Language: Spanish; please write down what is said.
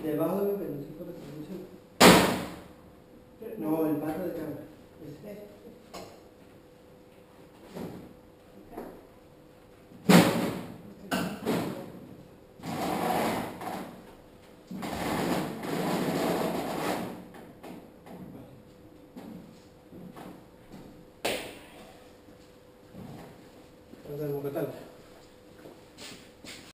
Debajo de mi pelo, sí, por la televisión. No, el pato de cámara. Ese.